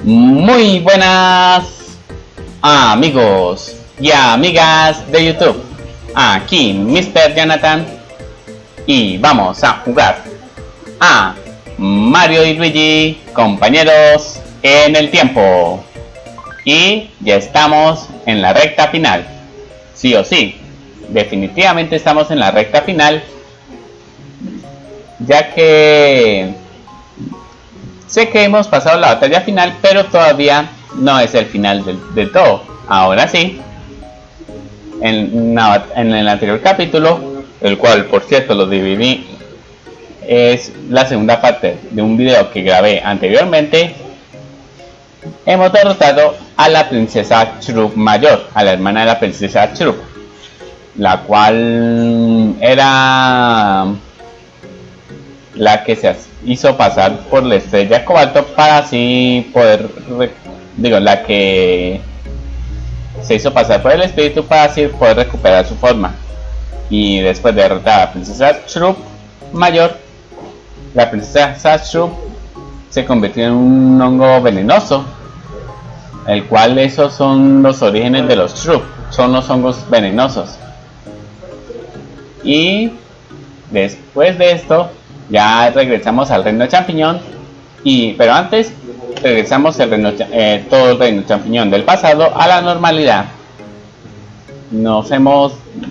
Muy buenas amigos y amigas de YouTube. Aquí Mr. Jonathan y vamos a jugar a Mario y Luigi, compañeros en el tiempo. Y ya estamos en la recta final. Sí o sí, definitivamente estamos en la recta final, ya que sé que hemos pasado la batalla final, pero todavía no es el final del todo. Ahora sí, en el anterior capítulo, el cual por cierto lo dividí, es la segunda parte de un video que grabé anteriormente. Hemos derrotado a la princesa Shroop mayor, a la hermana de la princesa Shroop, la cual era la que se hizo pasar por la estrella cobalto para así poder, la que se hizo pasar por el espíritu para así poder recuperar su forma. Y después de derrotar a la princesa Shroop mayor, la princesa Shroop se convirtió en un hongo venenoso, el cual esos son los orígenes de los Shroop, son los hongos venenosos. Y después de esto ya regresamos al reino champiñón, pero antes regresamos todo el reino champiñón del pasado a la normalidad. Nos hemos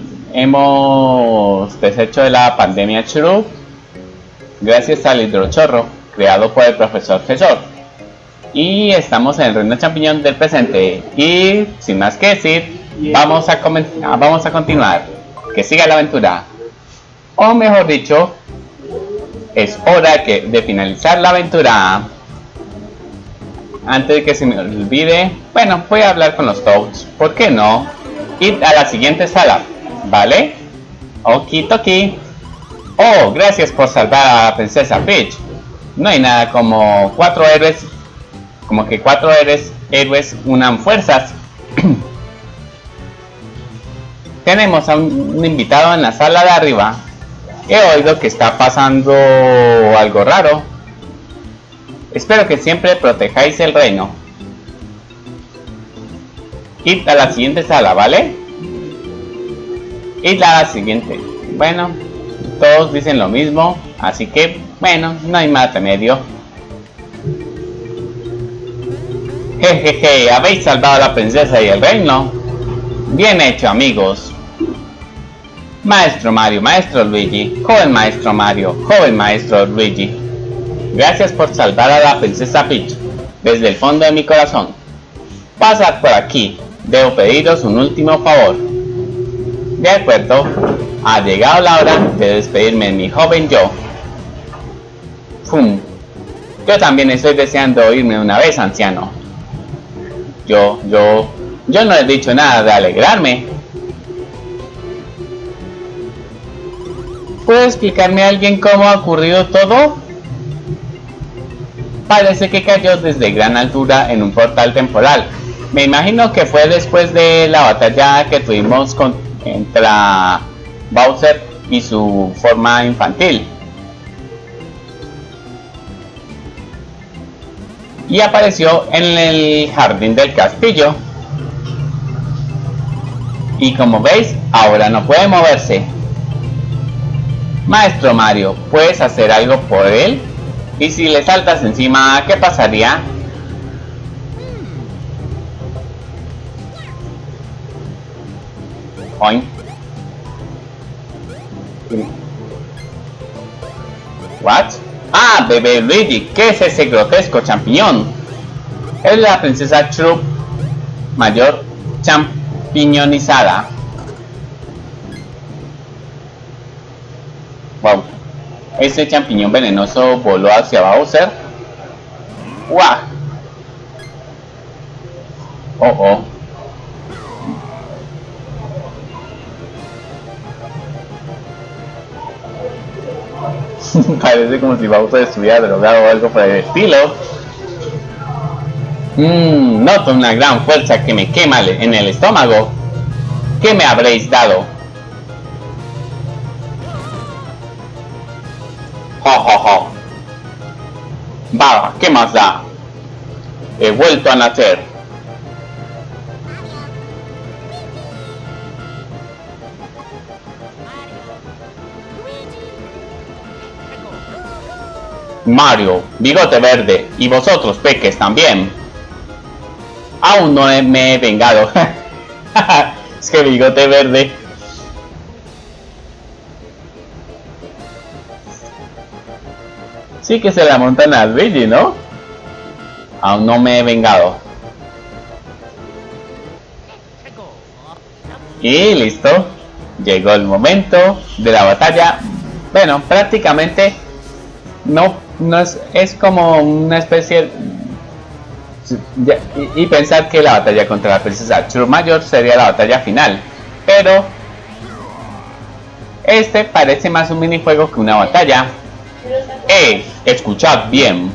deshecho de la pandemia Shroop gracias al hidrochorro creado por el profesor Gesor, y estamos en el reino champiñón del presente. Y sin más que decir, vamos a continuar. Que siga la aventura, o mejor dicho, es hora de finalizar la aventura. Antes de que se me olvide, bueno, voy a hablar con los Toads. ¿Por qué no? Ir a la siguiente sala, ¿vale? Okidoki. Oh, gracias por salvar a la princesa Peach. No hay nada como cuatro héroes unan fuerzas. Tenemos a un invitado en la sala de arriba. He oído que está pasando algo raro. Espero que siempre protejáis el reino. Id a la siguiente sala, ¿vale? Id a la siguiente. Bueno, todos dicen lo mismo, así que, bueno, no hay más remedio. Jejeje, habéis salvado a la princesa y el reino. Bien hecho, amigos. Maestro Mario, Maestro Luigi, joven Maestro Mario, joven Maestro Luigi. Gracias por salvar a la princesa Peach desde el fondo de mi corazón. Pasad por aquí, debo pediros un último favor. De acuerdo, ha llegado la hora de despedirme de mi joven yo. Fum. Yo también estoy deseando irme una vez, anciano. Yo no he dicho nada de alegrarme. ¿Puede explicarme a alguien cómo ha ocurrido todo? Parece que cayó desde gran altura en un portal temporal. Me imagino que fue después de la batalla que tuvimos contra Bowser y su forma infantil. Y apareció en el jardín del castillo. Y como veis, ahora no puede moverse. Maestro Mario, ¿puedes hacer algo por él? ¿Y si le saltas encima, qué pasaría? Oink. What? Ah, bebé Luigi, ¿qué es ese grotesco champiñón? Es la princesa Shroop mayor champiñonizada. Wow, ese champiñón venenoso voló hacia Bowser. ¡Guau! Oh. Parece como si Bowser estuviera drogado o algo por el estilo. Noto una gran fuerza que me quema en el estómago. ¿Qué me habréis dado? Jo. Va, ¿qué más da? He vuelto a nacer. Mario, Bigote Verde, y vosotros, peques, también. Aún no me he vengado. Es que Bigote Verde. Sí que se la montan a Luigi, ¿no? Aún no me he vengado. Y listo. Llegó el momento de la batalla. Bueno, prácticamente no es como una especie y pensar que la batalla contra la princesa True Mayor sería la batalla final, pero este parece más un minijuego que una batalla. Escuchad bien.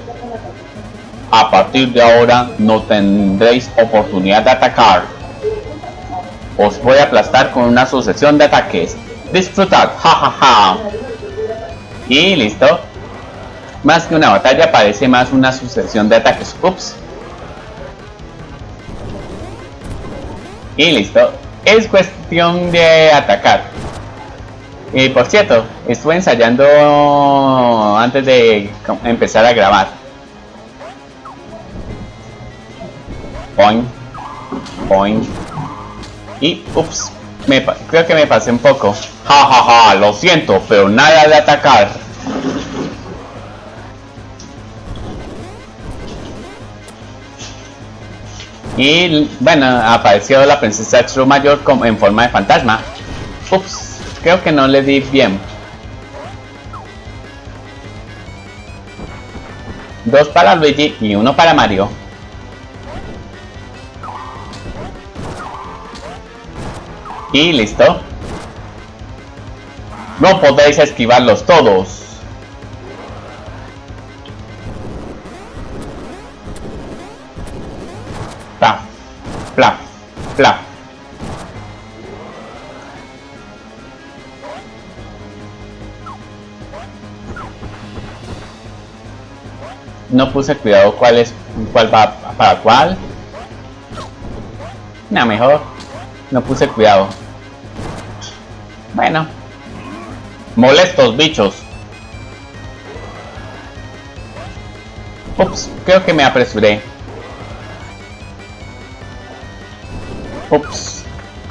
A partir de ahora no tendréis oportunidad de atacar. Os voy a aplastar con una sucesión de ataques. Disfrutad, jajaja. Y listo. Más que una batalla, parece más una sucesión de ataques. Ups. Y listo. Es cuestión de atacar. Y por cierto, estuve ensayando antes de empezar a grabar. Point. Point. Y ups. Creo que me pasé un poco. Jajaja, lo siento, pero nada de atacar. Y bueno, apareció la princesa True Mayor en forma de fantasma. Ups, creo que no le di bien. 2 para Luigi y 1 para Mario. Y listo. No podéis esquivarlos todos. Plaf, plaf, plaf. No puse cuidado cuál va para cuál. No, mejor no puse cuidado. Bueno. Molestos bichos. Ups, creo que me apresuré. Ups.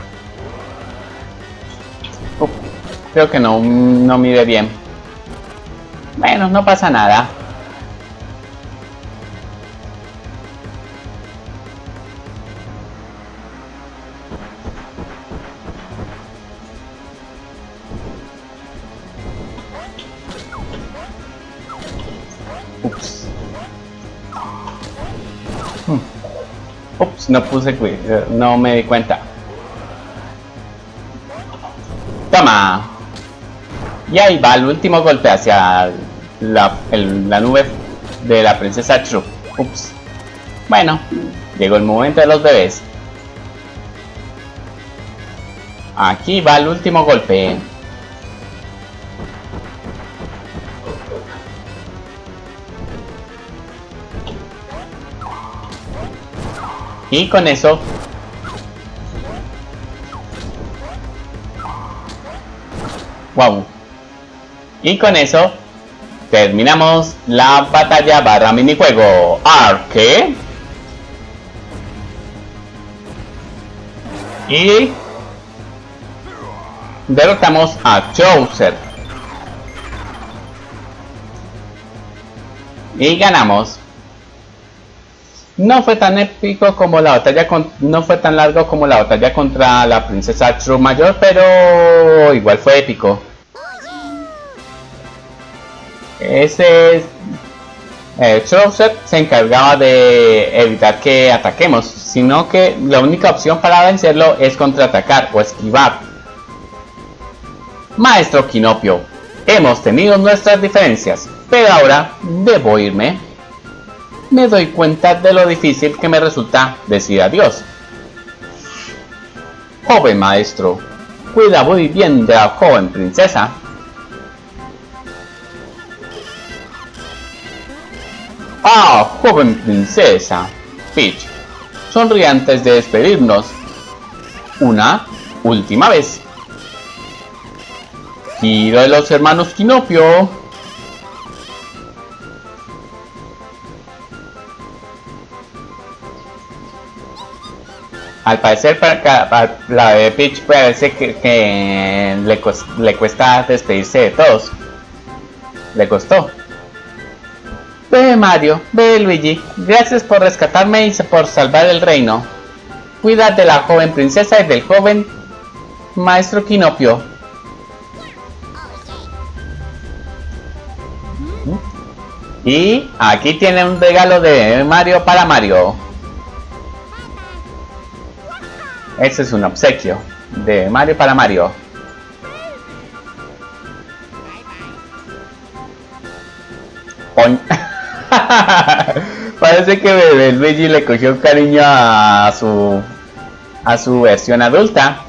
Creo que no miré bien. Bueno, no pasa nada. Ups. Ups, no puse cuidado, no me di cuenta. Toma. Y ahí va el último golpe hacia la nube de la princesa True. Ups. Bueno, llegó el momento de los bebés. Aquí va el último golpe. Y con eso wow. Y con eso terminamos la batalla barra minijuego Arque. Y derrotamos a Chowser. Y ganamos. No fue tan épico como la batalla no fue tan largo como la batalla contra la princesa True Mayor, pero igual fue épico. Ese Chowser se encargaba de evitar que ataquemos, sino que la única opción para vencerlo es contraatacar o esquivar. Maestro Kinopio, hemos tenido nuestras diferencias, pero ahora debo irme. Me doy cuenta de lo difícil que me resulta decir adiós. Joven maestro, cuida muy bien de la joven princesa. Ah, joven princesa Peach, sonríe antes de despedirnos. Una última vez. Giro de los hermanos Quinopio. Al parecer para la bebé Peach parece que le cuesta despedirse de todos. Le costó. Bebé Mario, bebé Luigi, gracias por rescatarme y por salvar el reino. Cuida de la joven princesa y del joven maestro Quinopio. Y aquí tiene un regalo de Mario para Mario. Ese es un obsequio de Mario para Mario. Parece que bebé Luigi le cogió cariño a su versión adulta.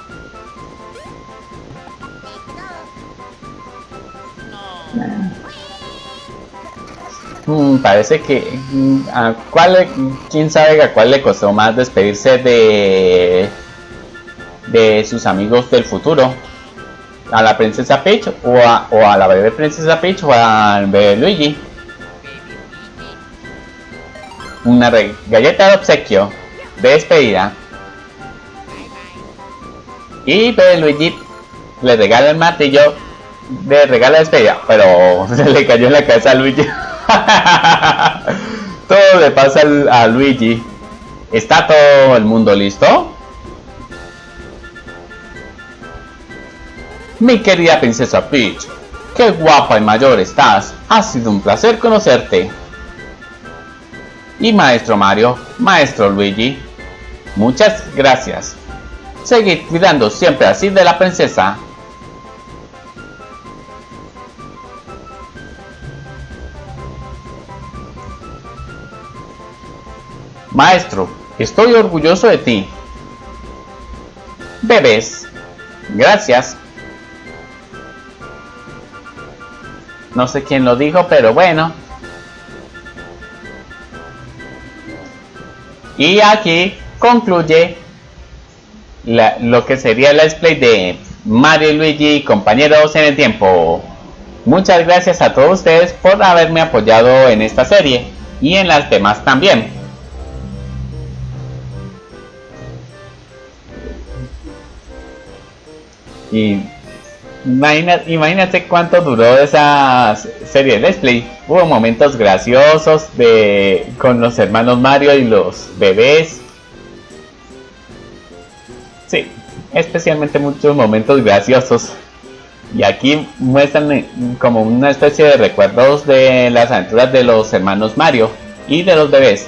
Parece que quién sabe a cuál le costó más despedirse de sus amigos del futuro, a la princesa Peach o a la bebé princesa Peach o al bebé Luigi. Una galleta de obsequio de despedida y bebé Luigi le regala el martillo de regalo de despedida, pero se le cayó en la cabeza a Luigi. Todo le pasa a Luigi. ¿Está todo el mundo listo? Mi querida princesa Peach, qué guapa y mayor estás. Ha sido un placer conocerte. Y maestro Mario, maestro Luigi, muchas gracias. Seguid cuidando siempre así de la princesa. Maestro, estoy orgulloso de ti. Bebés, gracias. No sé quién lo dijo, pero bueno. Y aquí concluye lo que sería el let's play de Mario y Luigi, compañeros en el tiempo. Muchas gracias a todos ustedes por haberme apoyado en esta serie y en las demás también. Y imagínate cuánto duró esa serie de Let's Play. Hubo momentos graciosos con los hermanos Mario y los bebés. Sí, especialmente muchos momentos graciosos. Y aquí muestran como una especie de recuerdos de las aventuras de los hermanos Mario y de los bebés.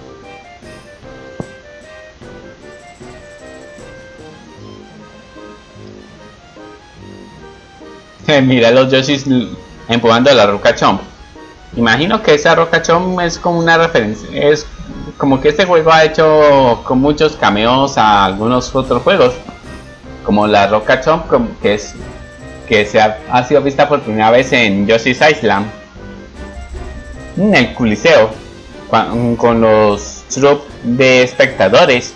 Mira los Yoshis empujando a la Roca Chomp. Imagino que esa Roca Chomp es como una referencia. Es como que este juego ha hecho con muchos cameos a algunos otros juegos. Como la Roca Chomp, que ha sido vista por primera vez en Yoshi's Island. En el Coliseo. Con los troupes de espectadores.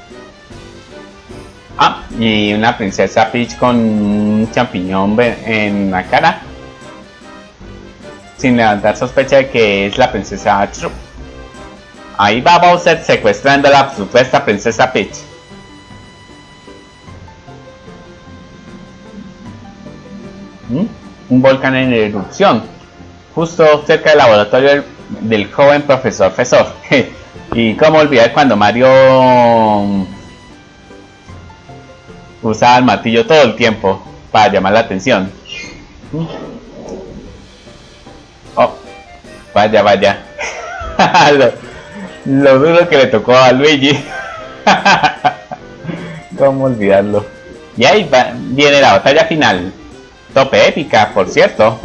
Ah, y una princesa Peach con un champiñón en la cara, sin levantar sospecha de que es la princesa Troop. Ahí va Bowser secuestrando a la supuesta princesa Peach. Un volcán en erupción, justo cerca del laboratorio del joven profesor Fesor. Y cómo olvidar cuando Mario usaba el martillo todo el tiempo para llamar la atención. Oh, vaya. lo duro que le tocó a Luigi. Cómo olvidarlo. Y ahí viene la batalla final. Tope épica, por cierto.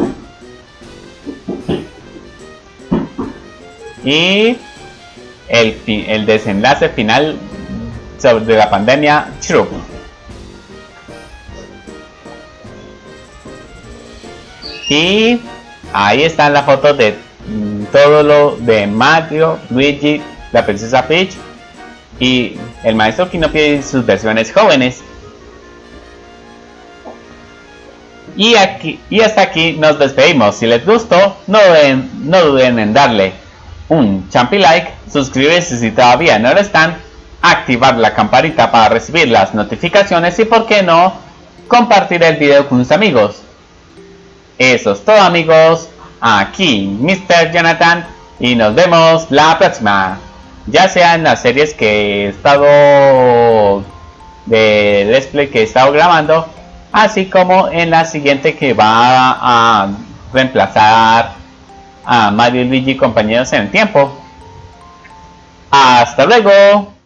Y el desenlace final sobre la pandemia Troop. Y ahí están las fotos de todo lo de Mario, Luigi, la princesa Peach y el maestro Kinopio y sus versiones jóvenes. Y hasta aquí nos despedimos. Si les gustó, no duden en darle un champi like, suscribirse si todavía no lo están, activar la campanita para recibir las notificaciones y, por qué no, compartir el video con sus amigos. Eso es todo, amigos. Aquí Mr. Jonathan y nos vemos la próxima, ya sea en las series que he estado de Let's Play que he estado grabando, así como en la siguiente que va a reemplazar a Mario y Luigi compañeros en el tiempo. Hasta luego.